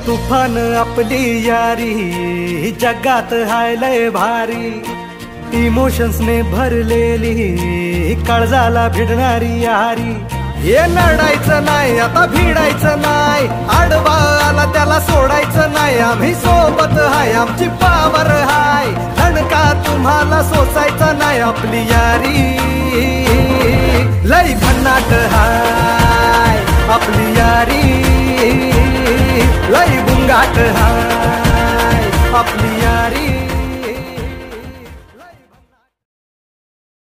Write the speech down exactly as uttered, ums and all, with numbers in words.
तुफान आपली यारी जगात हाय लय भारी, इमोशन्स ने भरलेली काळजाला भिडणारी यारी। हे लढायचं नाही आता भिडायचं नाही, आडवा आला त्याला सोडायचं नाही, आम्ही सोबत हाय आमची पावर हाय, दणका तुम्हाला सोसायचा नाही, आपली यारी लय भन्नाट हाय, आपली यारी लय बुंगाट हाय, आपली यारी।